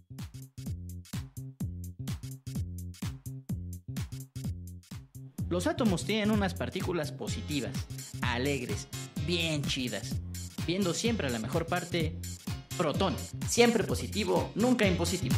Los átomos tienen unas partículas positivas, alegres, bien chidas, viendo siempre la mejor parte, protón, siempre positivo, nunca impositivo.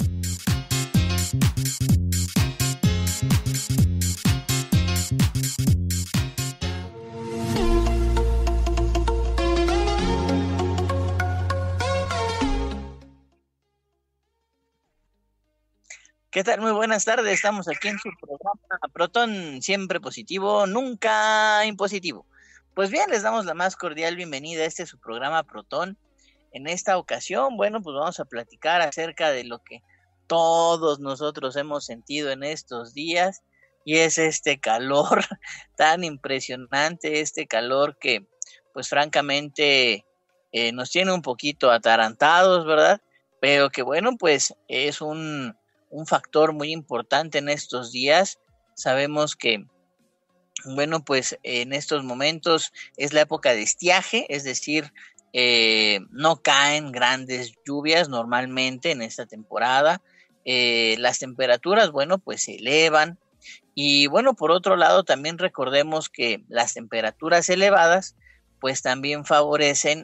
¿Qué tal? Muy buenas tardes. Estamos aquí en su programa Protón, siempre positivo, nunca impositivo. Pues bien, les damos la más cordial bienvenida a su programa Protón. En esta ocasión, bueno, pues vamos a platicar acerca de lo que todos nosotros hemos sentido en estos días, y es este calor tan impresionante, este calor que, pues francamente, nos tiene un poquito atarantados, ¿verdad? Pero que bueno, pues es un factor muy importante en estos días. Sabemos que, bueno, pues en estos momentos es la época de estiaje, es decir, no caen grandes lluvias normalmente en esta temporada. Las temperaturas, bueno, pues se elevan. Y bueno, por otro lado, también recordemos que las temperaturas elevadas, pues también favorecen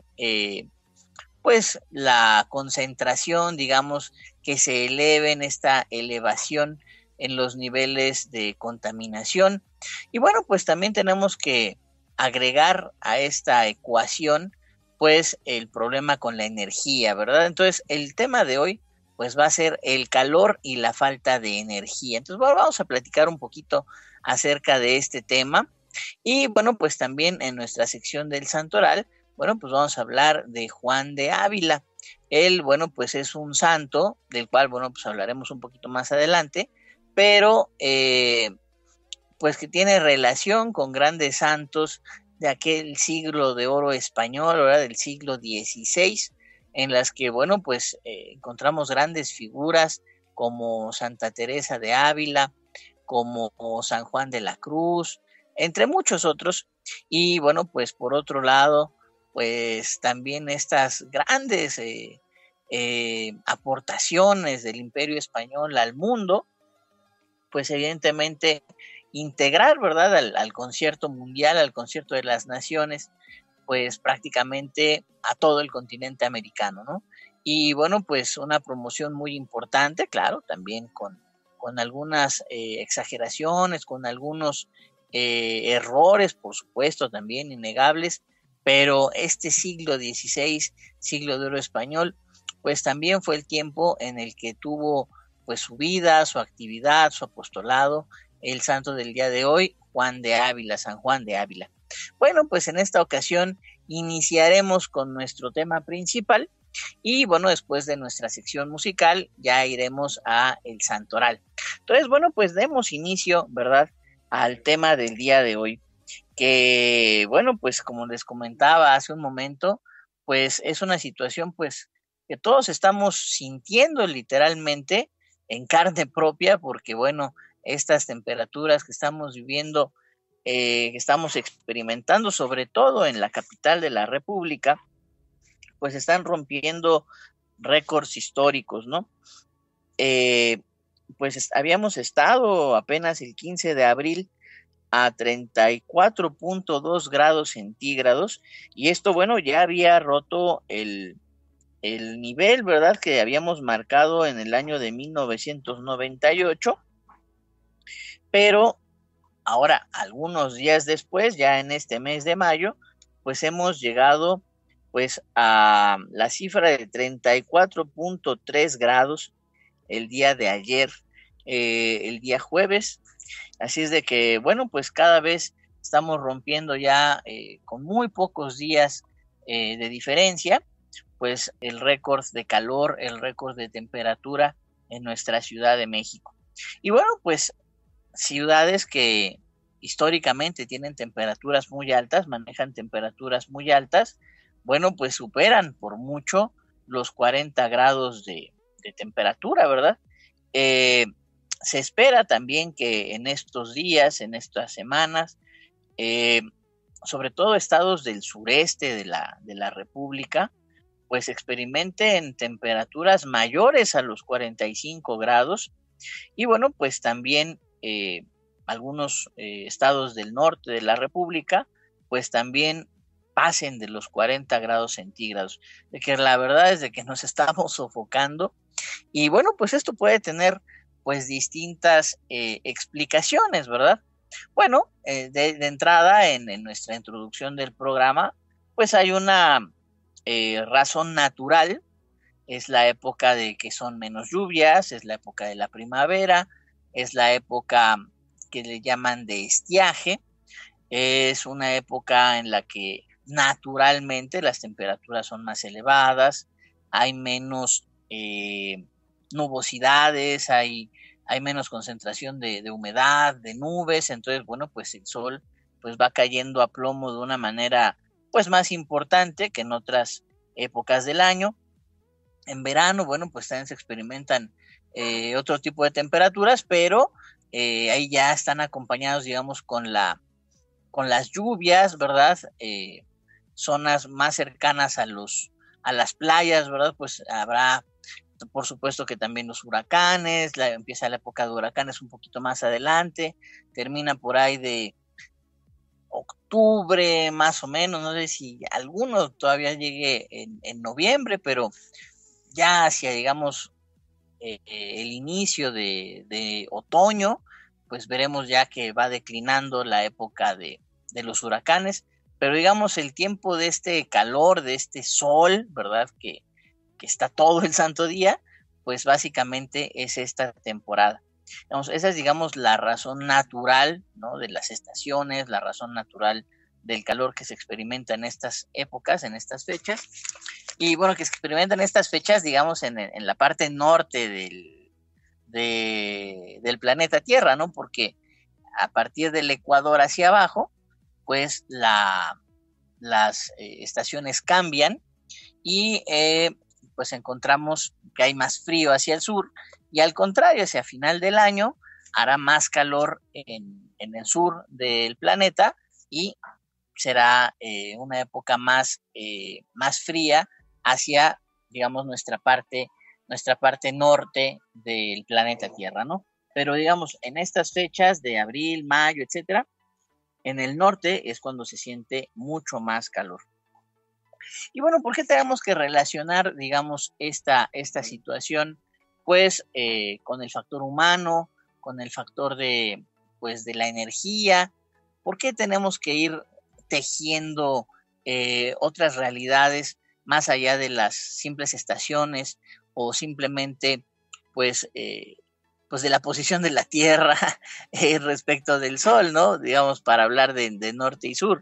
pues la concentración, digamos, que se eleve en esta elevación en los niveles de contaminación. Y bueno, pues también tenemos que agregar a esta ecuación, pues el problema con la energía, ¿verdad? Entonces, el tema de hoy, pues va a ser el calor y la falta de energía. Entonces, bueno, vamos a platicar un poquito acerca de este tema. Y bueno, pues también en nuestra sección del Santoral, bueno, pues vamos a hablar de Juan de Ávila. Él, bueno, pues es un santo, del cual, bueno, pues hablaremos un poquito más adelante, pero pues que tiene relación con grandes santos de aquel siglo de oro español, ¿verdad? Del siglo XVI, en las que, bueno, pues encontramos grandes figuras como Santa Teresa de Ávila, como San Juan de la Cruz, entre muchos otros. Y bueno, pues por otro lado, pues también estas grandes aportaciones del Imperio Español al mundo, pues evidentemente integrar, ¿verdad?, al concierto mundial, al concierto de las naciones, pues prácticamente a todo el continente americano, ¿no? Y bueno, pues una promoción muy importante, claro, también con algunas exageraciones, con algunos errores, por supuesto, también innegables, pero este siglo XVI, siglo de oro español, pues también fue el tiempo en el que tuvo pues su vida, su actividad, su apostolado, el santo del día de hoy, Juan de Ávila, San Juan de Ávila. Bueno, pues en esta ocasión iniciaremos con nuestro tema principal y bueno, después de nuestra sección musical ya iremos a el santoral. Entonces, bueno, pues demos inicio, ¿verdad?, al tema del día de hoy, que bueno, pues como les comentaba hace un momento, pues es una situación pues que todos estamos sintiendo literalmente en carne propia, porque bueno, estas temperaturas que estamos viviendo, que estamos experimentando, sobre todo en la capital de la República, pues están rompiendo récords históricos, ¿no? Pues habíamos estado apenas el 15 de abril a 34.2 grados centígrados, y esto, bueno, ya había roto el nivel, ¿verdad?, que habíamos marcado en el año de 1998, pero ahora, algunos días después, ya en este mes de mayo, pues hemos llegado pues a la cifra de 34.3 grados el día de ayer, el día jueves. Así es de que, bueno, pues cada vez estamos rompiendo ya con muy pocos días de diferencia, pues el récord de calor, el récord de temperatura en nuestra Ciudad de México. Y bueno, pues ciudades que históricamente tienen temperaturas muy altas, manejan temperaturas muy altas, bueno, pues superan por mucho los 40 grados de temperatura, ¿verdad? Se espera también que en estos días, en estas semanas, sobre todo estados del sureste de la República, pues experimenten temperaturas mayores a los 45 grados. Y bueno, pues también algunos estados del norte de la República, pues también pasen de los 40 grados centígrados, de que la verdad es de que nos estamos sofocando. Y bueno, pues esto puede tener pues distintas explicaciones, ¿verdad? Bueno, de entrada en nuestra introducción del programa, pues hay una razón natural. Es la época de que son menos lluvias, es la época de la primavera, es la época que le llaman de estiaje, es una época en la que naturalmente las temperaturas son más elevadas, hay menos nubosidades, hay menos concentración de humedad, de nubes, entonces bueno, pues el sol pues va cayendo a plomo de una manera pues más importante que en otras épocas del año. En verano, bueno, pues también se experimentan otro tipo de temperaturas, pero ahí ya están acompañados, digamos, con las lluvias, ¿verdad? Zonas más cercanas a las playas, ¿verdad? Pues habrá, por supuesto que también los huracanes, empieza la época de huracanes un poquito más adelante, termina por ahí de octubre, más o menos, no sé si alguno todavía llegue en noviembre, pero ya hacia, digamos, el inicio de otoño, pues veremos ya que va declinando la época de los huracanes, pero digamos el tiempo de este calor, de este sol, ¿verdad? Que está todo el santo día, pues básicamente es esta temporada. Digamos, esa es, digamos, la razón natural, ¿no? De las estaciones, la razón natural del calor que se experimenta en estas épocas, en estas fechas. Y bueno, que se experimentan estas fechas, digamos, en la parte norte del planeta Tierra, ¿no? Porque a partir del Ecuador hacia abajo, pues las estaciones cambian y pues encontramos que hay más frío hacia el sur y al contrario, hacia final del año hará más calor en el sur del planeta y será una época más fría hacia, digamos, nuestra parte norte del planeta Tierra, ¿no? Pero digamos, en estas fechas de abril, mayo, etcétera, en el norte es cuando se siente mucho más calor. Y bueno, ¿por qué tenemos que relacionar, digamos, esta situación, pues, con el factor humano, con el factor pues, de la energía? ¿Por qué tenemos que ir tejiendo otras realidades más allá de las simples estaciones o simplemente, pues de la posición de la Tierra respecto del Sol, ¿no? Digamos, para hablar de norte y sur.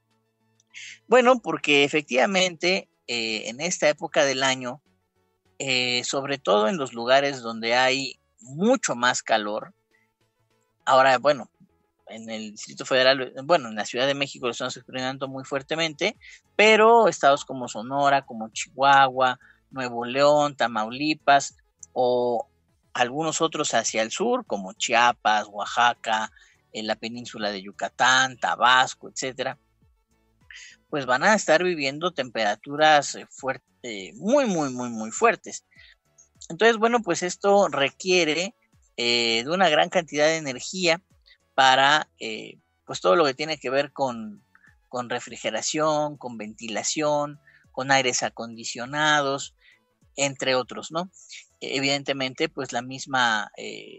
Bueno, porque efectivamente en esta época del año, sobre todo en los lugares donde hay mucho más calor, ahora, bueno, en el Distrito Federal, bueno, en la Ciudad de México lo estamos experimentando muy fuertemente, pero estados como Sonora, como Chihuahua, Nuevo León, Tamaulipas o algunos otros hacia el sur, como Chiapas, Oaxaca, en la península de Yucatán, Tabasco, etcétera, pues van a estar viviendo temperaturas muy, muy, muy, muy fuertes. Entonces, bueno, pues esto requiere de una gran cantidad de energía para pues todo lo que tiene que ver con refrigeración, con ventilación, con aires acondicionados, entre otros, ¿no? Evidentemente, pues la misma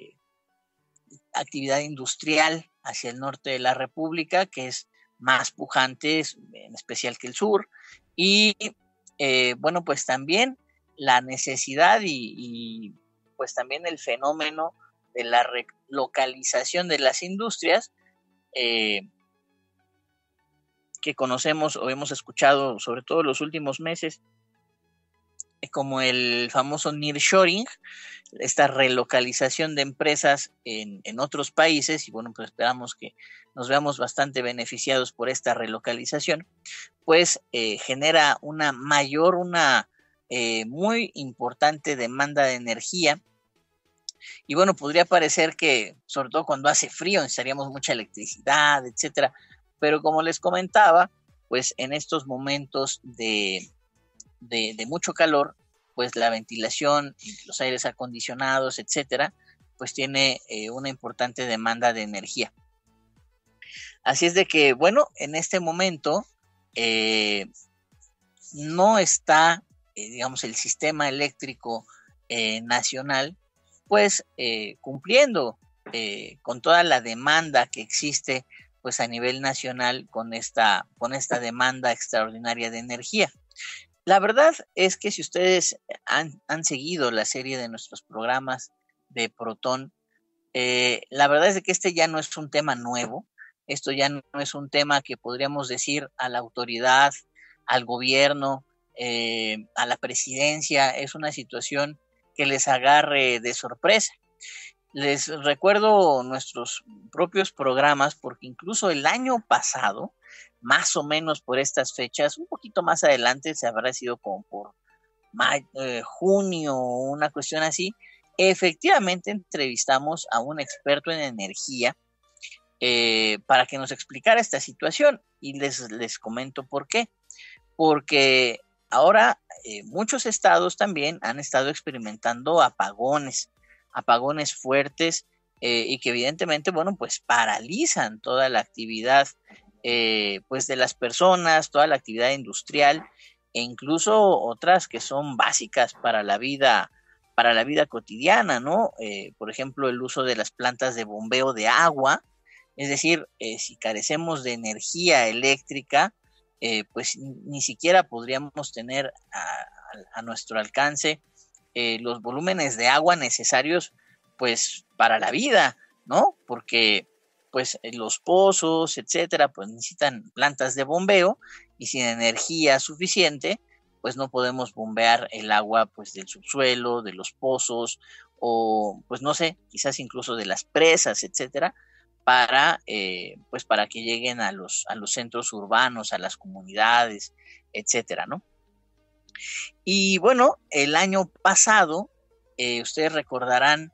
actividad industrial hacia el norte de la República, que es más pujante, en especial que el sur, y bueno, pues también la necesidad y pues también el fenómeno de la relocalización de las industrias que conocemos o hemos escuchado sobre todo en los últimos meses, como el famoso nearshoring, esta relocalización de empresas en otros países, y bueno, pues esperamos que nos veamos bastante beneficiados por esta relocalización, pues genera una muy importante demanda de energía. Y bueno, podría parecer que, sobre todo cuando hace frío, necesitaríamos mucha electricidad, etcétera. Pero como les comentaba, pues en estos momentos de de mucho calor, pues la ventilación, los aires acondicionados, etcétera, pues tiene una importante demanda de energía. Así es de que, bueno, en este momento no está, digamos, el sistema eléctrico nacional, pues cumpliendo con toda la demanda que existe, pues a nivel nacional con esta demanda extraordinaria de energía. La verdad es que si ustedes han seguido la serie de nuestros programas de Proton, la verdad es que este ya no es un tema nuevo, esto ya no es un tema que podríamos decir a la autoridad, al gobierno, a la presidencia, es una situación que les agarre de sorpresa. Les recuerdo nuestros propios programas, porque incluso el año pasado, más o menos por estas fechas, un poquito más adelante, se habrá sido como por junio, una cuestión así, efectivamente entrevistamos a un experto en energía para que nos explicara esta situación, y les comento por qué. Porque ahora muchos estados también han estado experimentando apagones fuertes, y que evidentemente, bueno, pues paralizan toda la actividad pues de las personas, toda la actividad industrial, e incluso otras que son básicas para la vida cotidiana, ¿no? Por ejemplo, el uso de las plantas de bombeo de agua, es decir, si carecemos de energía eléctrica, pues ni siquiera podríamos tener a nuestro alcance los volúmenes de agua necesarios, pues para la vida, ¿no? Porque pues los pozos, etcétera, pues necesitan plantas de bombeo, y sin energía suficiente, pues no podemos bombear el agua pues del subsuelo, de los pozos, o pues no sé, quizás incluso de las presas, etcétera, pues para que lleguen a los centros urbanos, a las comunidades, etcétera, ¿no? Y bueno, el año pasado, ustedes recordarán,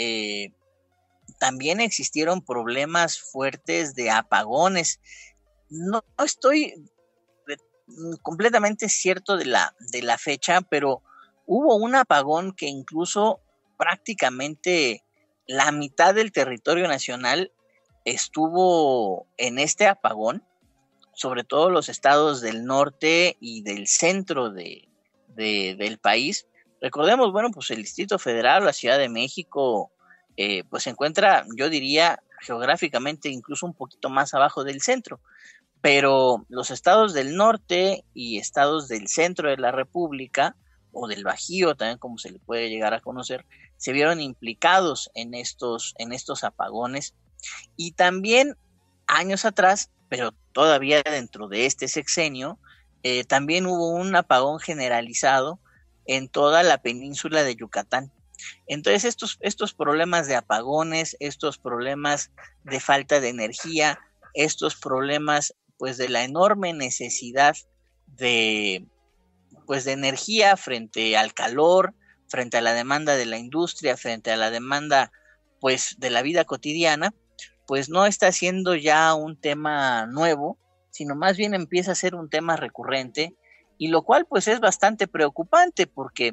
también existieron problemas fuertes de apagones. No estoy completamente cierto de la fecha, pero hubo un apagón que incluso prácticamente la mitad del territorio nacional estuvo en este apagón, sobre todo los estados del norte y del centro del país. Recordemos, bueno, pues el Distrito Federal, la Ciudad de México, pues se encuentra, yo diría, geográficamente incluso un poquito más abajo del centro, pero los estados del norte y estados del centro de la República, o del Bajío, también como se le puede llegar a conocer, se vieron implicados en estos apagones. Y también años atrás, pero todavía dentro de este sexenio, también hubo un apagón generalizado en toda la península de Yucatán. Entonces estos problemas de apagones, estos problemas de falta de energía, estos problemas pues de la enorme necesidad de energía frente al calor, frente a la demanda de la industria, frente a la demanda pues de la vida cotidiana, pues no está siendo ya un tema nuevo, sino más bien empieza a ser un tema recurrente, y lo cual pues es bastante preocupante, porque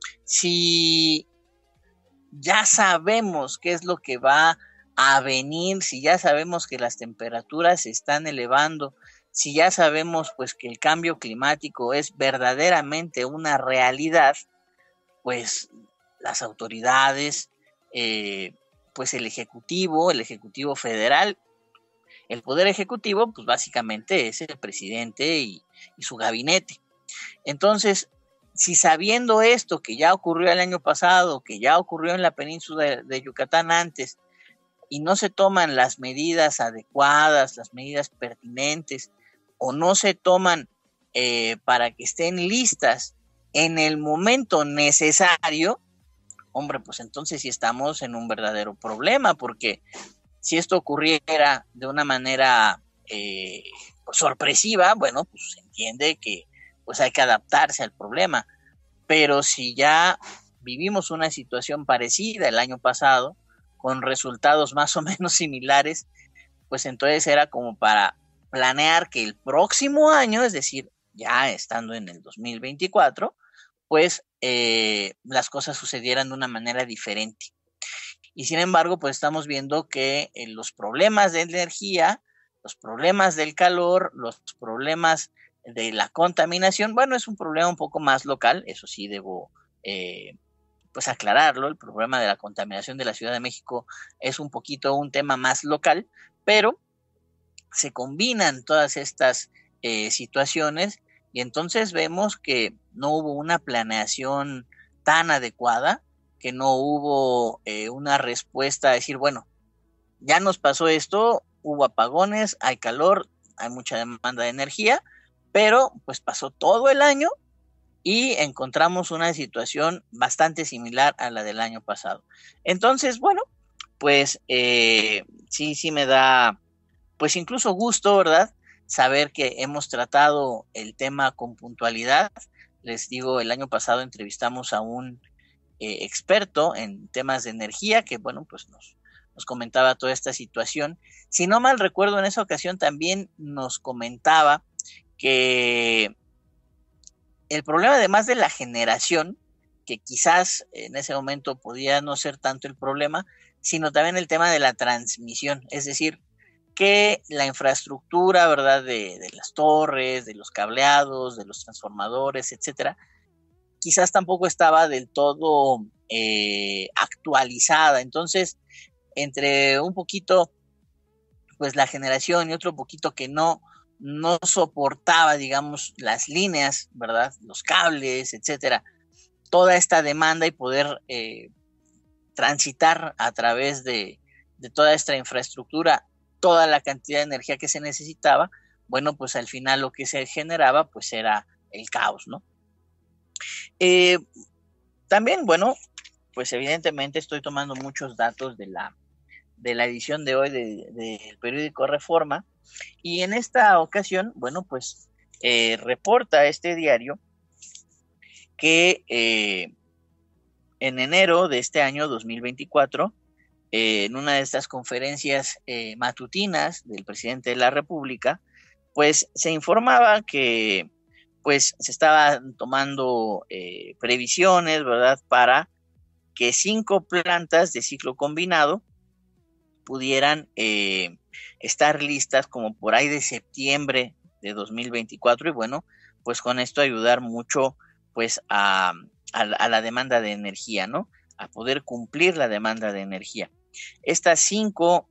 si ya sabemos qué es lo que va a venir, si ya sabemos que las temperaturas se están elevando, si ya sabemos pues que el cambio climático es verdaderamente una realidad, pues las autoridades, pues el Ejecutivo Federal, el Poder Ejecutivo, pues básicamente es el presidente y su gabinete. Entonces, si sabiendo esto, que ya ocurrió el año pasado, que ya ocurrió en la península de Yucatán antes, y no se toman las medidas adecuadas, las medidas pertinentes, o no se toman para que estén listas en el momento necesario, hombre, pues entonces sí estamos en un verdadero problema, porque si esto ocurriera de una manera pues sorpresiva, bueno, pues se entiende que pues hay que adaptarse al problema, pero si ya vivimos una situación parecida el año pasado, con resultados más o menos similares, pues entonces era como para planear que el próximo año, es decir, ya estando en el 2024, pues las cosas sucedieran de una manera diferente. Y sin embargo, pues estamos viendo que los problemas de energía, los problemas del calor, los problemas de la contaminación, bueno, es un problema un poco más local, eso sí debo pues aclararlo. El problema de la contaminación de la Ciudad de México es un poquito un tema más local, pero se combinan todas estas situaciones y entonces vemos que no hubo una planeación tan adecuada, que no hubo una respuesta a decir, bueno, ya nos pasó esto, hubo apagones, hay calor, hay mucha demanda de energía, pero pues pasó todo el año y encontramos una situación bastante similar a la del año pasado. Entonces, bueno, pues sí me da, pues incluso gusto, ¿verdad? Saber que hemos tratado el tema con puntualidad. Les digo, el año pasado entrevistamos a un experto en temas de energía que, bueno, pues nos comentaba toda esta situación. Si no mal recuerdo, en esa ocasión también nos comentaba que el problema, además de la generación, que quizás en ese momento podía no ser tanto el problema, sino también el tema de la transmisión, es decir, que la infraestructura, ¿verdad?, de las torres, de los cableados, de los transformadores, etcétera, quizás tampoco estaba del todo actualizada. Entonces, entre un poquito, pues la generación y otro poquito que no soportaba, digamos, las líneas, ¿verdad?, los cables, etcétera, toda esta demanda y poder transitar a través de toda esta infraestructura toda la cantidad de energía que se necesitaba, bueno, pues al final lo que se generaba pues era el caos, ¿no? También, bueno, pues evidentemente estoy tomando muchos datos de la edición de hoy del periódico Reforma, y en esta ocasión, bueno, pues reporta este diario que en enero de este año 2024, en una de estas conferencias matutinas del presidente de la República, pues se informaba que pues se estaban tomando previsiones, ¿verdad?, para que 5 plantas de ciclo combinado pudieran estar listas como por ahí de septiembre de 2024, y bueno, pues con esto ayudar mucho pues a la demanda de energía, ¿no?, a poder cumplir la demanda de energía. Estas 5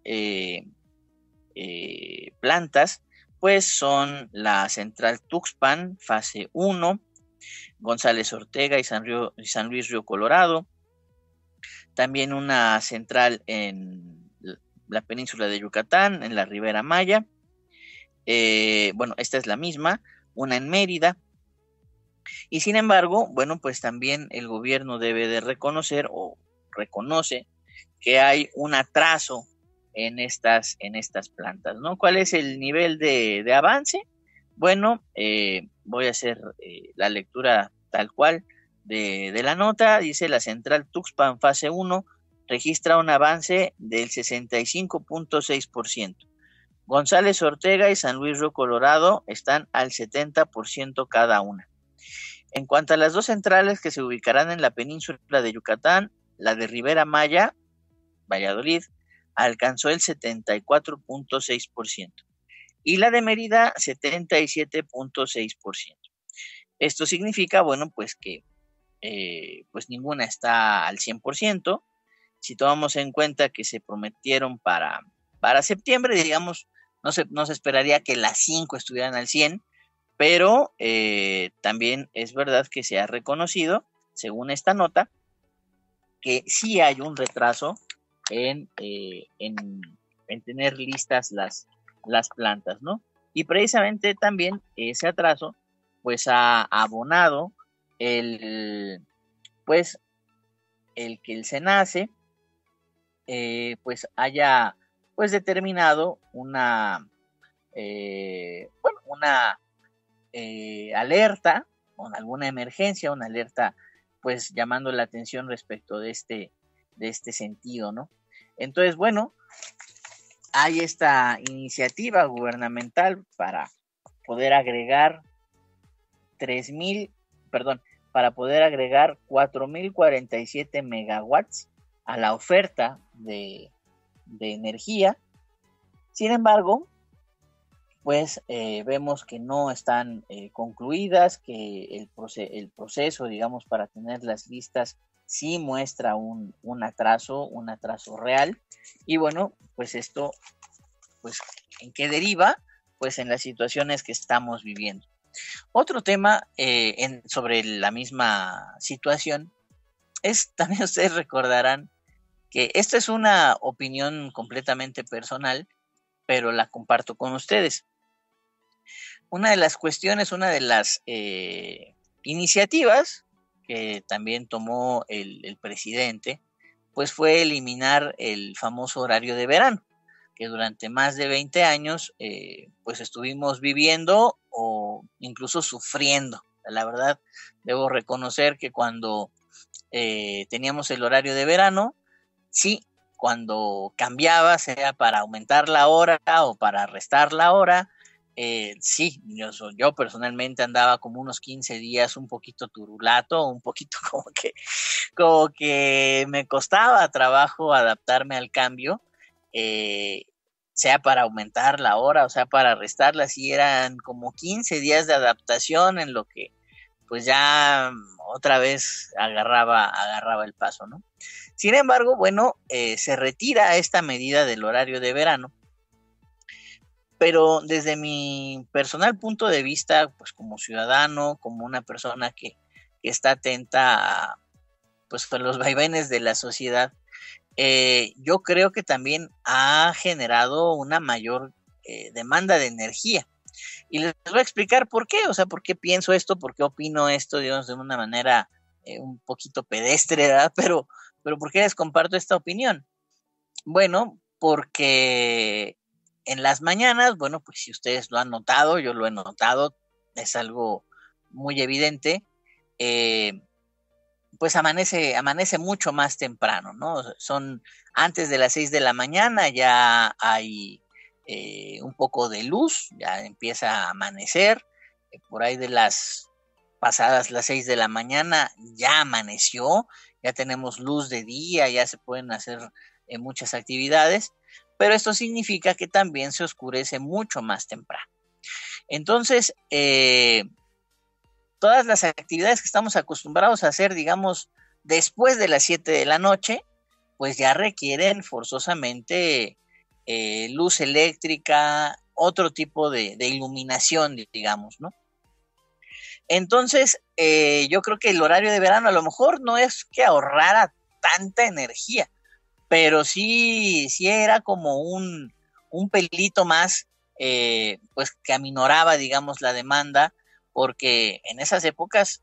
plantas pues son la central Tuxpan, fase 1, González Ortega y San Luis Río Colorado, también una central en la península de Yucatán, en la Ribera Maya, bueno, esta es la misma, una en Mérida, y sin embargo, bueno, pues también el gobierno debe de reconocer o reconoce que hay un atraso en estas plantas, ¿no? ¿Cuál es el nivel de avance? Bueno, voy a hacer la lectura tal cual de la nota. Dice: la central Tuxpan fase 1 registra un avance del 65.6%. González Ortega y San Luis Río Colorado están al 70% cada una. En cuanto a las 2 centrales que se ubicarán en la península de Yucatán, la de Ribera Maya, Valladolid, alcanzó el 74.6% y la de Mérida 77.6%. Esto significa, bueno, pues que pues ninguna está al 100%. Si tomamos en cuenta que se prometieron para septiembre, digamos, no se esperaría que las 5 estuvieran al 100%, pero también es verdad que se ha reconocido, según esta nota, que sí hay un retraso en tener listas las plantas, ¿no? Y precisamente también ese atraso pues ha abonado pues el que el SENACE pues haya pues determinado una alerta, o alguna emergencia, una alerta pues llamando la atención respecto de este sentido, ¿no? Entonces, bueno, hay esta iniciativa gubernamental para poder agregar agregar 4.047 megawatts a la oferta de energía. Sin embargo, pues vemos que no están concluidas, que el proceso, digamos, para tenerlas listas sí muestra un atraso real. Y bueno, pues esto, pues, ¿en qué deriva? Pues en las situaciones que estamos viviendo. Otro tema sobre la misma situación es, también ustedes recordarán que esta es una opinión completamente personal, pero la comparto con ustedes. Una de las cuestiones, una de las iniciativas que también tomó el presidente, pues fue eliminar el famoso horario de verano, que durante más de 20 años pues estuvimos viviendo o incluso sufriendo. La verdad, debo reconocer que cuando teníamos el horario de verano, sí, cuando cambiaba, sea para aumentar la hora o para restar la hora, sí, yo personalmente andaba como unos 15 días un poquito turulato, un poquito como que me costaba trabajo adaptarme al cambio, sea para aumentar la hora o sea para restarla, sí eran como 15 días de adaptación en lo que pues ya otra vez agarraba el paso, ¿no? Sin embargo, bueno, se retira esta medida del horario de verano, pero desde mi personal punto de vista, pues como ciudadano, como una persona que está atenta a, pues, a los vaivenes de la sociedad, yo creo que también ha generado una mayor demanda de energía. Y les voy a explicar por qué, o sea, por qué pienso esto, por qué opino esto, digamos, de una manera un poquito pedestre, ¿verdad? Pero ¿por qué les comparto esta opinión? Bueno, porque en las mañanas, bueno, pues si ustedes lo han notado, yo lo he notado, es algo muy evidente, pues amanece mucho más temprano, ¿no? Son antes de las 6 de la mañana, ya hay un poco de luz, ya empieza a amanecer, por ahí de las pasadas las 6 de la mañana ya amaneció, ya tenemos luz de día, ya se pueden hacer muchas actividades, pero esto significa que también se oscurece mucho más temprano. Entonces, todas las actividades que estamos acostumbrados a hacer, digamos, después de las 7 de la noche, pues ya requieren forzosamente luz eléctrica, otro tipo de iluminación, digamos, ¿no? Entonces, yo creo que el horario de verano a lo mejor no es que ahorrara tanta energía, pero sí era como un pelito más, pues que aminoraba, digamos, la demanda, porque en esas épocas,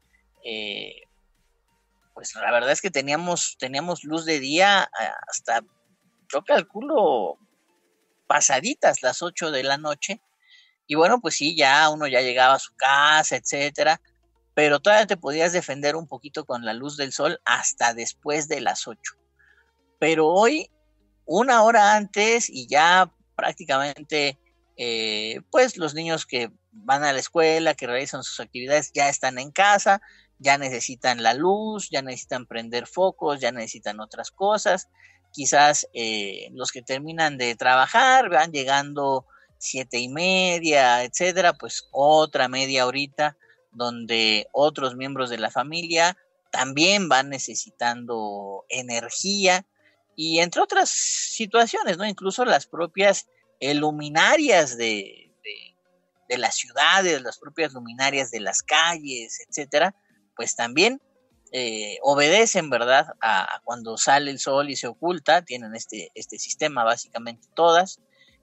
pues la verdad es que teníamos luz de día hasta, yo calculo, pasaditas las 8 de la noche, y bueno, pues sí, ya uno ya llegaba a su casa, etcétera, pero todavía te podías defender un poquito con la luz del sol hasta después de las 8. Pero hoy, una hora antes y ya prácticamente, pues los niños que van a la escuela, que realizan sus actividades, ya están en casa, ya necesitan la luz, ya necesitan prender focos, ya necesitan otras cosas. Quizás los que terminan de trabajar van llegando 7:30, etcétera, pues otra media horita donde otros miembros de la familia también van necesitando energía, y entre otras situaciones, ¿no? Incluso las propias luminarias de las ciudades, las propias luminarias de las calles, etcétera, pues también obedecen, ¿verdad?, a cuando sale el sol y se oculta, tienen este sistema básicamente todas,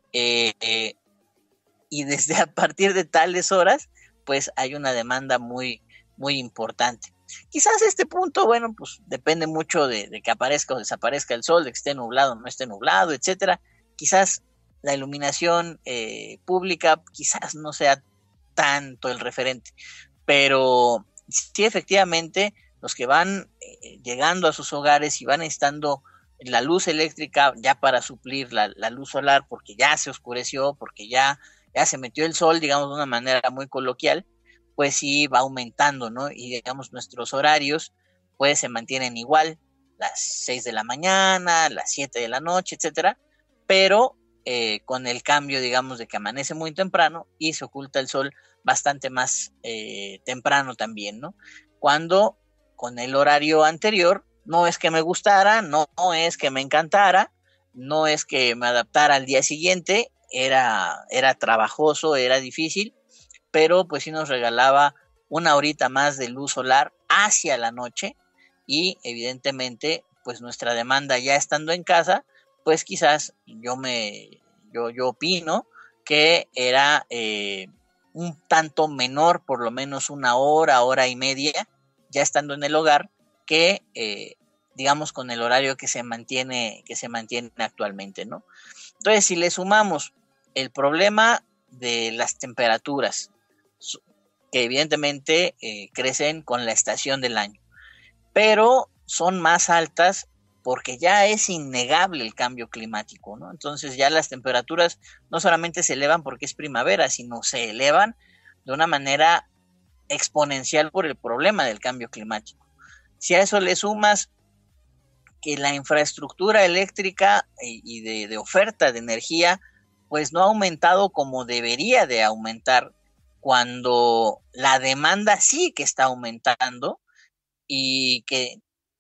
y desde a partir de tales horas, pues hay una demanda muy, muy importante. Quizás este punto, bueno, pues depende mucho de que aparezca o desaparezca el sol, de que esté nublado o no esté nublado, etcétera. Quizás la iluminación pública quizás no sea tanto el referente, pero sí, efectivamente, los que van llegando a sus hogares y van necesitando la luz eléctrica ya para suplir la luz solar, porque ya se oscureció, porque ya se metió el sol, digamos de una manera muy coloquial, pues sí va aumentando, ¿no? Y digamos nuestros horarios pues se mantienen igual, las 6 de la mañana, las 7 de la noche, etcétera, pero con el cambio, digamos, de que amanece muy temprano y se oculta el sol bastante más temprano también, ¿no? Cuando con el horario anterior no es que me gustara, no es que me encantara, no es que me adaptara al día siguiente, era trabajoso, era difícil, pero pues sí nos regalaba una horita más de luz solar hacia la noche y evidentemente pues nuestra demanda ya estando en casa, pues quizás yo opino que era un tanto menor, por lo menos una hora y media, ya estando en el hogar, que digamos con el horario que se mantiene actualmente, ¿no? Entonces, si le sumamos el problema de las temperaturas, que evidentemente crecen con la estación del año, pero son más altas porque ya es innegable el cambio climático, ¿no? Entonces ya las temperaturas no solamente se elevan porque es primavera, sino se elevan de una manera exponencial por el problema del cambio climático. Si a eso le sumas que la infraestructura eléctrica y de oferta de energía pues no ha aumentado como debería de aumentar, cuando la demanda sí que está aumentando y que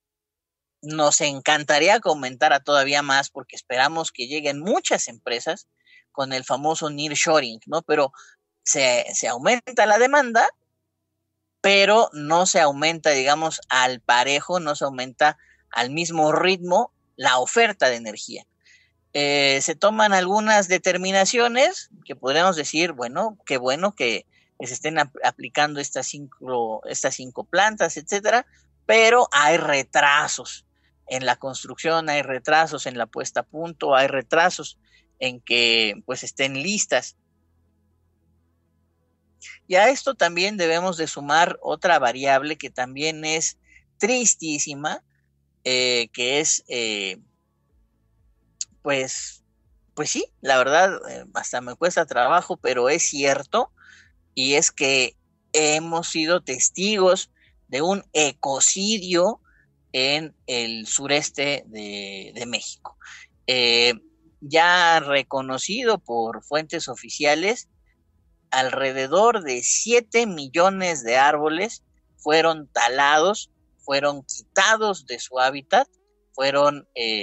nos encantaría que aumentara todavía más porque esperamos que lleguen muchas empresas con el famoso nearshoring, ¿no? Pero se aumenta la demanda, pero no se aumenta, digamos, al parejo, no se aumenta al mismo ritmo la oferta de energía. Se toman algunas determinaciones que podríamos decir, bueno, qué bueno que se estén aplicando estas cinco plantas, etcétera, pero hay retrasos en la construcción, hay retrasos en la puesta a punto, hay retrasos en que pues estén listas. Y a esto también debemos de sumar otra variable que también es tristísima, que es pues sí, la verdad, hasta me cuesta trabajo, pero es cierto, y es que hemos sido testigos de un ecocidio en el sureste de México. Ya reconocido por fuentes oficiales, alrededor de 7 millones de árboles fueron talados, fueron quitados de su hábitat, fueron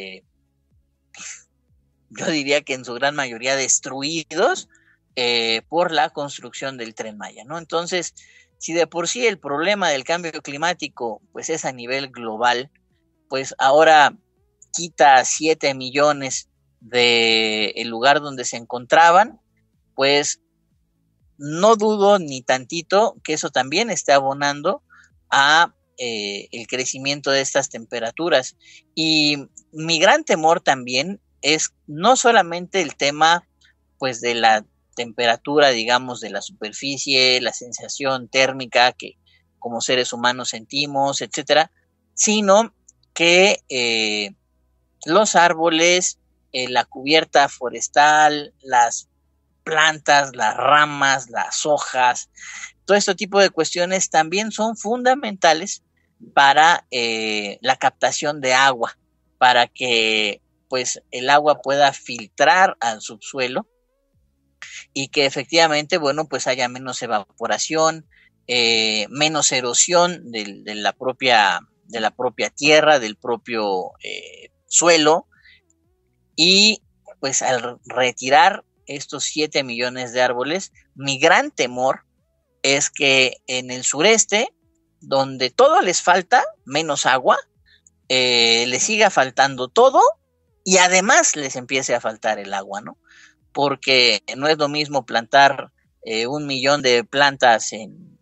yo diría que en su gran mayoría destruidos por la construcción del Tren Maya, ¿no? Entonces, si de por sí el problema del cambio climático pues es a nivel global, pues ahora quita 7 millones del lugar donde se encontraban, pues no dudo ni tantito que eso también esté abonando a el crecimiento de estas temperaturas. Y mi gran temor también es no solamente el tema pues de la temperatura, digamos, de la superficie, la sensación térmica que como seres humanos sentimos, etcétera, sino que los árboles, la cubierta forestal, las plantas, las ramas, las hojas, todo este tipo de cuestiones también son fundamentales para la captación de agua, para que pues el agua pueda filtrar al subsuelo y que efectivamente, bueno, pues haya menos evaporación, menos erosión de la propia tierra, del propio suelo, y pues al retirar estos 7 millones de árboles, mi gran temor es que en el sureste, donde todo les falta, menos agua, les siga faltando todo y además les empiece a faltar el agua, ¿no? Porque no es lo mismo plantar 1 millón de plantas en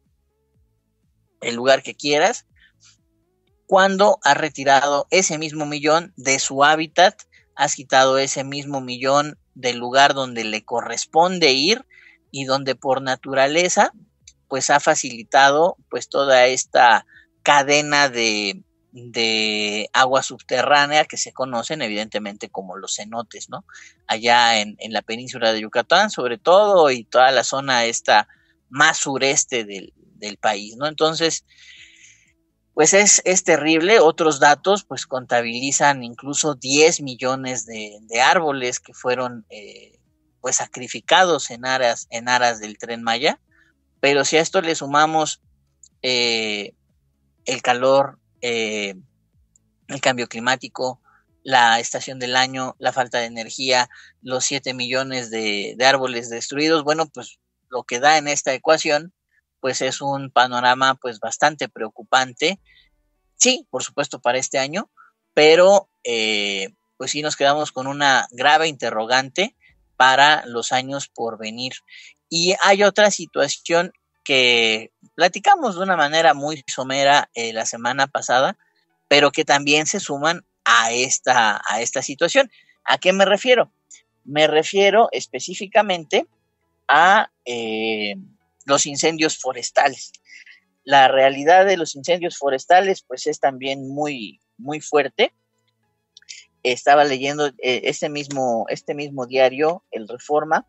el lugar que quieras, cuando has retirado ese mismo millón de su hábitat, has quitado ese mismo millón del lugar donde le corresponde ir y donde por naturaleza pues ha facilitado pues toda esta cadena de agua subterránea que se conocen evidentemente como los cenotes, ¿no? Allá en la península de Yucatán sobre todo, y toda la zona esta más sureste del país, ¿no? Entonces, pues es terrible. Otros datos pues contabilizan incluso 10 millones de árboles que fueron pues sacrificados en aras del Tren Maya, pero si a esto le sumamos el calor, el cambio climático, la estación del año, la falta de energía, los 7 millones de árboles destruidos, bueno, pues lo que da en esta ecuación pues es un panorama pues bastante preocupante. Sí, por supuesto para este año, pero pues sí nos quedamos con una grave interrogante para los años por venir. Y hay otra situación que platicamos de una manera muy somera la semana pasada, pero que también se suman a esta situación. ¿A qué me refiero? Me refiero específicamente a los incendios forestales. La realidad de los incendios forestales pues es también muy, muy fuerte. Estaba leyendo este mismo diario, el Reforma,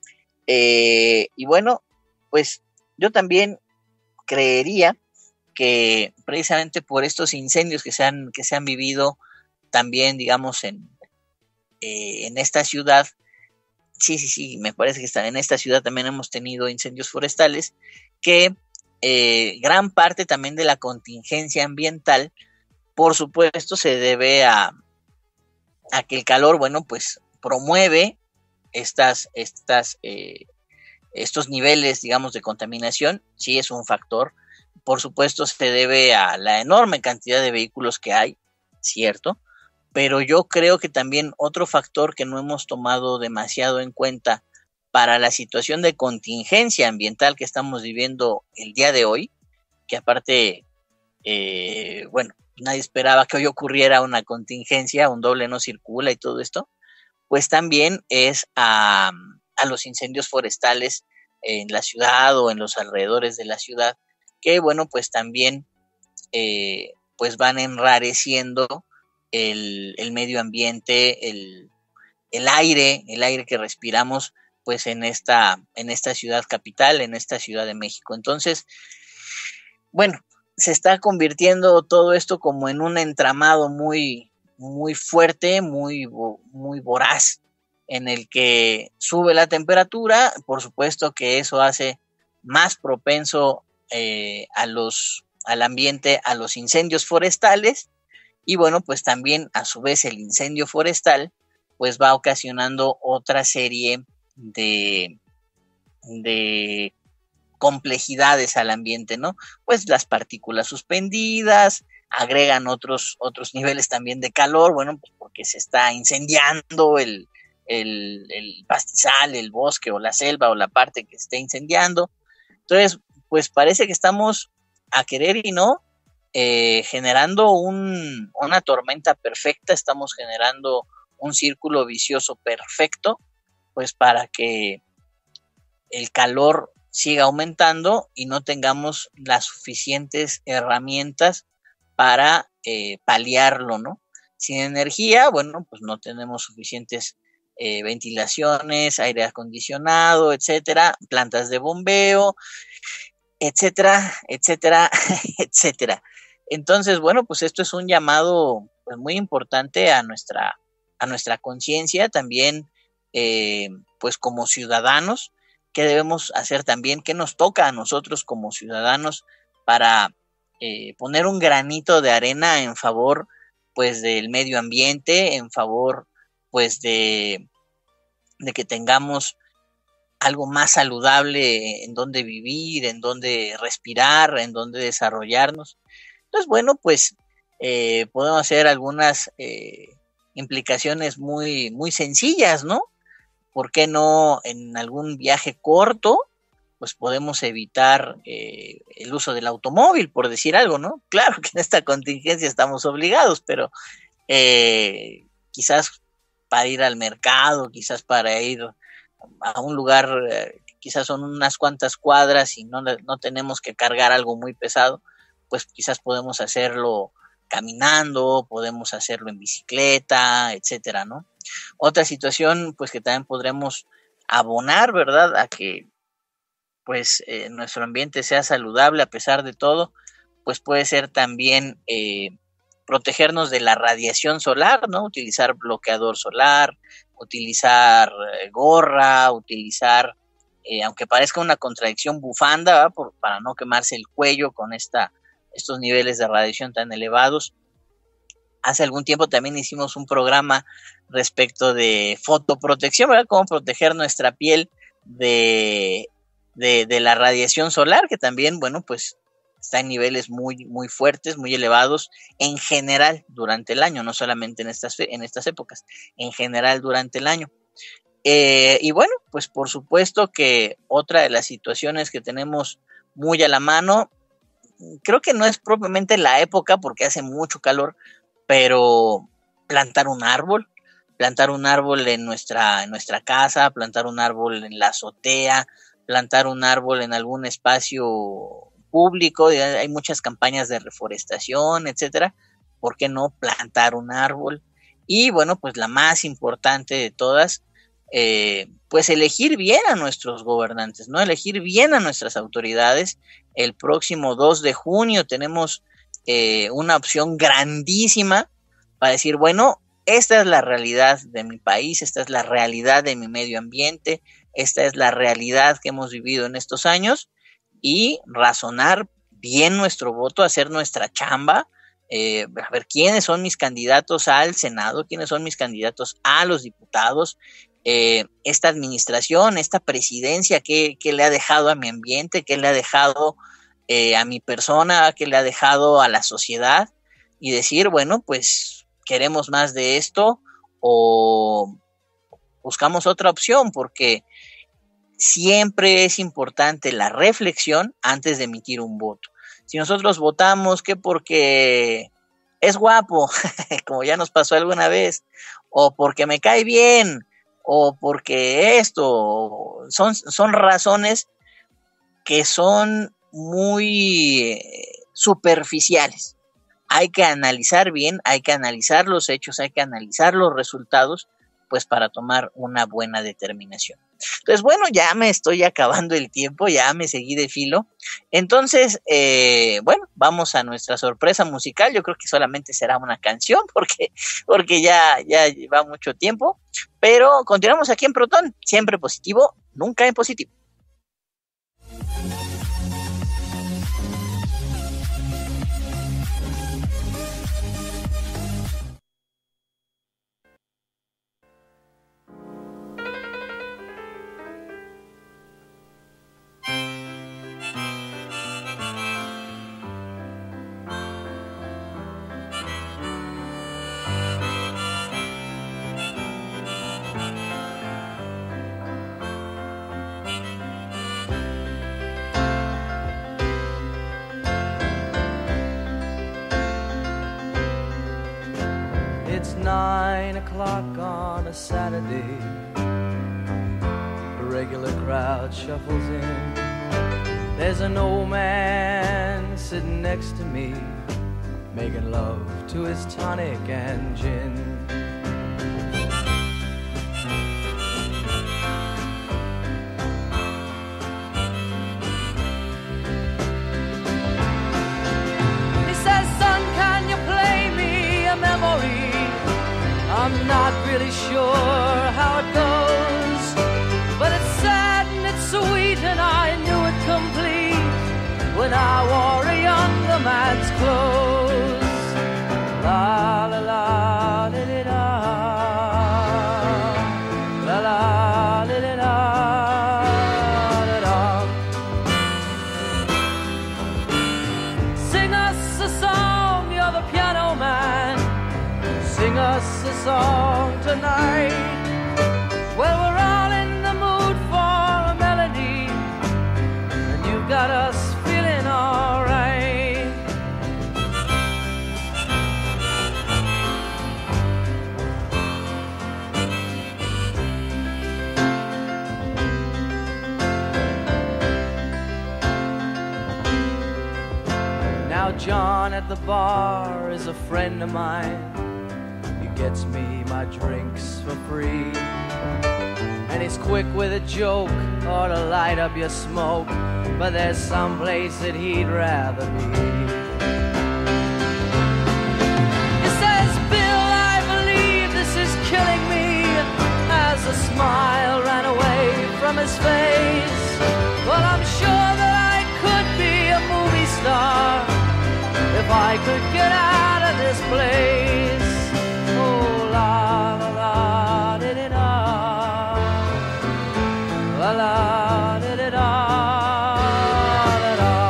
y bueno, pues yo también creería que precisamente por estos incendios que se han vivido también, digamos, en esta ciudad, sí, me parece que en esta ciudad también hemos tenido incendios forestales, que gran parte también de la contingencia ambiental, por supuesto, se debe a que el calor, bueno, pues promueve estos niveles, digamos, de contaminación. Sí es un factor. Por supuesto, se debe a la enorme cantidad de vehículos que hay, cierto, pero yo creo que también otro factor que no hemos tomado demasiado en cuenta para la situación de contingencia ambiental que estamos viviendo el día de hoy, que aparte, bueno, nadie esperaba que hoy ocurriera una contingencia, un doble no circula y todo esto, pues también es a los incendios forestales en la ciudad o en los alrededores de la ciudad, que bueno, pues también pues van enrareciendo el medio ambiente, el aire que respiramos pues en esta ciudad capital, en esta Ciudad de México. Entonces, bueno, se está convirtiendo todo esto como en un entramado muy, muy fuerte, muy, muy voraz, en el que sube la temperatura. Por supuesto que eso hace más propenso al ambiente, a los incendios forestales, y bueno, pues también a su vez el incendio forestal pues va ocasionando otra serie de complejidades al ambiente, ¿no? Pues las partículas suspendidas, agregan otros niveles también de calor, bueno, pues porque se está incendiando el pastizal, el bosque o la selva o la parte que se esté incendiando. Entonces, pues parece que estamos a querer y no generando una tormenta perfecta, estamos generando un círculo vicioso perfecto, pues para que el calor siga aumentando y no tengamos las suficientes herramientas para paliarlo, ¿no? Sin energía, bueno, pues no tenemos suficientes ventilaciones, aire acondicionado, etcétera, plantas de bombeo, etcétera, etcétera, etcétera. Entonces, bueno, pues esto es un llamado pues, muy importante a nuestra conciencia también, pues como ciudadanos. ¿Qué debemos hacer también? ¿Qué nos toca a nosotros como ciudadanos para poner un granito de arena en favor pues del medio ambiente, en favor pues de que tengamos algo más saludable en donde vivir, en donde respirar, en donde desarrollarnos? Entonces, bueno, pues podemos hacer algunas implicaciones muy, muy sencillas, ¿no? ¿Por qué no en algún viaje corto, pues podemos evitar el uso del automóvil, por decir algo, ¿no? Claro que en esta contingencia estamos obligados, pero quizás para ir al mercado, quizás para ir a un lugar, quizás son unas cuantas cuadras y no tenemos que cargar algo muy pesado, pues quizás podemos hacerlo caminando, podemos hacerlo en bicicleta, etcétera, ¿no? Otra situación, pues que también podremos abonar, ¿verdad? A que pues nuestro ambiente sea saludable a pesar de todo, pues puede ser también protegernos de la radiación solar, ¿no? Utilizar bloqueador solar, utilizar gorra, utilizar, aunque parezca una contradicción, bufanda, para no quemarse el cuello con estos niveles de radiación tan elevados. Hace algún tiempo también hicimos un programa respecto de fotoprotección, ¿verdad? Cómo proteger nuestra piel de la radiación solar, que también, bueno, pues está en niveles muy, muy fuertes, muy elevados en general durante el año, no solamente en estas épocas, en general durante el año. Y bueno, pues por supuesto que otra de las situaciones que tenemos muy a la mano, creo que no es propiamente la época porque hace mucho calor, pero plantar un árbol en nuestra casa, plantar un árbol en la azotea, plantar un árbol en algún espacio público. Hay muchas campañas de reforestación, etcétera. ¿Por qué no plantar un árbol? Y bueno, pues la más importante de todas, pues elegir bien a nuestros gobernantes, ¿no? Elegir bien a nuestras autoridades. El próximo 2 de junio tenemos una opción grandísima para decir, bueno, esta es la realidad de mi país, esta es la realidad de mi medio ambiente, esta es la realidad que hemos vivido en estos años, y razonar bien nuestro voto, hacer nuestra chamba, a ver quiénes son mis candidatos al Senado, quiénes son mis candidatos a los diputados, esta administración, esta presidencia, qué le ha dejado a mi ambiente, qué le ha dejado a mi persona, qué le ha dejado a la sociedad, y decir, bueno, pues queremos más de esto o buscamos otra opción, porque siempre es importante la reflexión antes de emitir un voto. Si nosotros votamos que porque es guapo, como ya nos pasó alguna vez, o porque me cae bien, o porque esto, son razones que son muy superficiales. Hay que analizar bien, hay que analizar los hechos, hay que analizar los resultados, pues para tomar una buena determinación. Entonces, bueno, ya me estoy acabando el tiempo, ya me seguí de filo. Entonces, bueno, vamos a nuestra sorpresa musical. Yo creo que solamente será una canción porque ya lleva mucho tiempo. Pero continuamos aquí en Proton, siempre positivo, nunca en positivo. It's 9 o'clock on a Saturday. A regular crowd shuffles in. There's an old man sitting next to me, making love to his tonic and gin. He says, son, can you play me a memory? I'm not really sure how it goes, but it's sad and it's sweet, and I knew it complete when I wore a younger man's clothes. La la la la la la la la la la. Sing us a song, you're the piano man. Sing us a song tonight. Well, we're all in the mood for a melody, and you've got us feeling all right. Now John at the bar is a friend of mine. Gets me my drinks for free. and he's quick with a joke or to light up your smoke, but there's some place that he'd rather be. He says, Bill, I believe this is killing me, as a smile ran away from his face. But I'm sure that I could be a movie star if I could get out of this place. Oh, la la la, di-di-da. La la, di-di-da, da-da.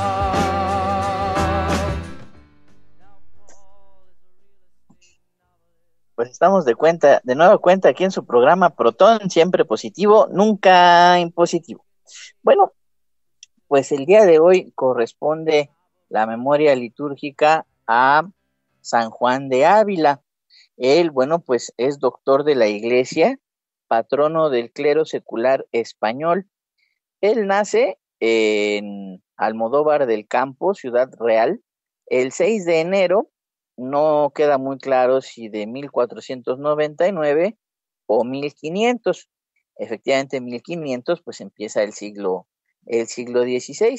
Pues estamos de nueva cuenta aquí en su programa Protón, siempre positivo, nunca impositivo. Bueno, pues el día de hoy corresponde la memoria litúrgica a San Juan de Ávila. Él, bueno, pues es doctor de la Iglesia, patrono del clero secular español. Él nace en Almodóvar del Campo, Ciudad Real, el 6 de enero, no queda muy claro si de 1499 o 1500. Efectivamente, 1500, pues empieza el siglo XVI.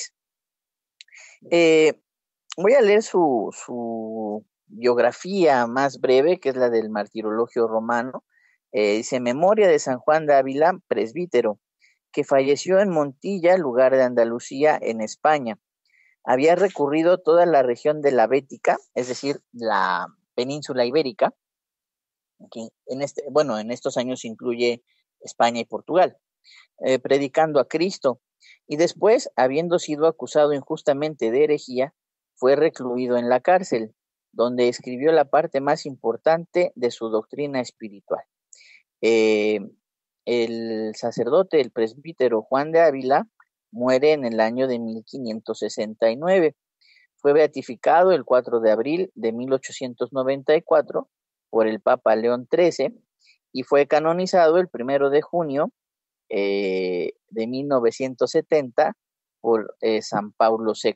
Voy a leer su biografía más breve, que es la del Martirologio Romano. Dice: Memoria de San Juan de Ávila, presbítero, que falleció en Montilla, lugar de Andalucía, en España. Había recurrido toda la región de la Bética, es decir, la península ibérica, que en estos años incluye España y Portugal, predicando a Cristo, y después, habiendo sido acusado injustamente de herejía, fue recluido en la cárcel, donde escribió la parte más importante de su doctrina espiritual. El sacerdote, el presbítero Juan de Ávila, muere en el año de 1569. Fue beatificado el 4 de abril de 1894 por el Papa León XIII y fue canonizado el 1 de junio de 1970 por San Pablo VI.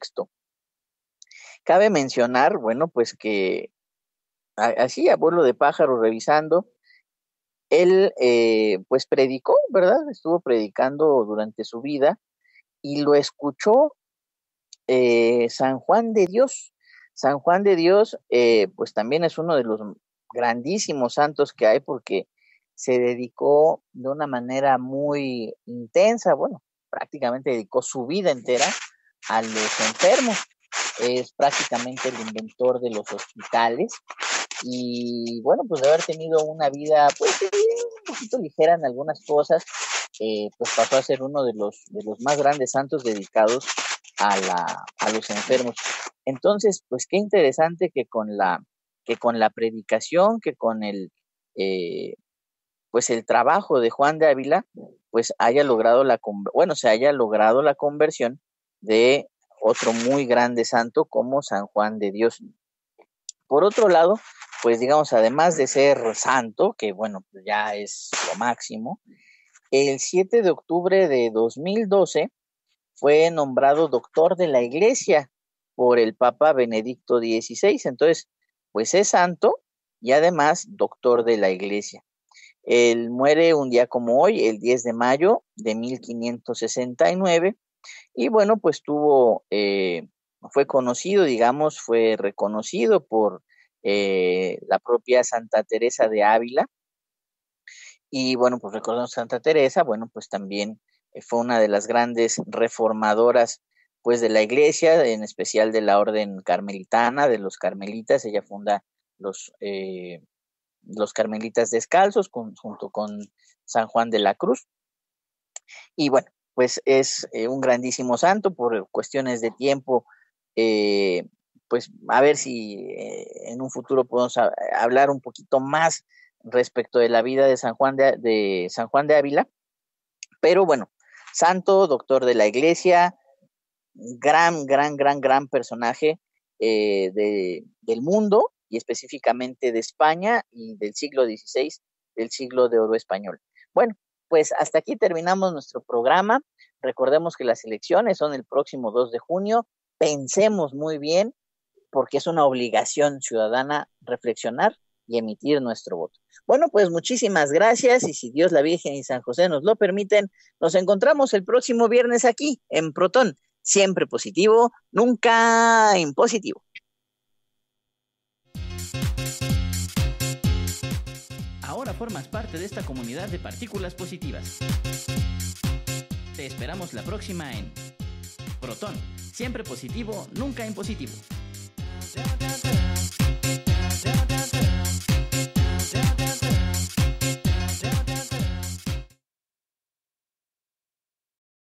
Cabe mencionar, bueno, pues que así a vuelo de pájaro revisando, él pues predicó, ¿verdad? Estuvo predicando durante su vida y lo escuchó San Juan de Dios. San Juan de Dios pues también es uno de los grandísimos santos que hay, porque se dedicó de una manera muy intensa, bueno, prácticamente dedicó su vida entera a los enfermos. Es prácticamente el inventor de los hospitales y bueno, pues de haber tenido una vida pues un poquito ligera en algunas cosas, pues pasó a ser uno de los más grandes santos dedicados a los enfermos. Entonces, pues qué interesante que con la predicación, que con el pues el trabajo de Juan de Ávila, pues se haya logrado la conversión de otro muy grande santo como San Juan de Dios. Por otro lado, pues digamos, además de ser santo, que bueno, pues ya es lo máximo, el 7 de octubre de 2012 fue nombrado doctor de la Iglesia por el Papa Benedicto XVI. Entonces, pues es santo y además doctor de la Iglesia. Él muere un día como hoy, el 10 de mayo de 1569, y bueno, pues fue conocido, digamos, fue reconocido por la propia Santa Teresa de Ávila. Y bueno, pues recordemos Santa Teresa, bueno, pues también fue una de las grandes reformadoras pues de la Iglesia, en especial de la orden carmelitana, de los carmelitas. Ella funda los carmelitas descalzos junto con San Juan de la Cruz. Y bueno, pues es un grandísimo santo. Por cuestiones de tiempo, pues a ver si en un futuro podemos hablar un poquito más respecto de la vida de San Juan de Ávila. Pero bueno, santo, doctor de la Iglesia, gran personaje del mundo, y específicamente de España y del siglo XVI, del siglo de oro español. Bueno, pues hasta aquí terminamos nuestro programa. Recordemos que las elecciones son el próximo 2 de junio. Pensemos muy bien, porque es una obligación ciudadana reflexionar y emitir nuestro voto. Bueno, pues muchísimas gracias y si Dios, la Virgen y San José nos lo permiten, nos encontramos el próximo viernes aquí en Protón. Siempre positivo, nunca impositivo. Ahora formas parte de esta comunidad de partículas positivas. Te esperamos la próxima en Protón. Siempre positivo, nunca impositivo.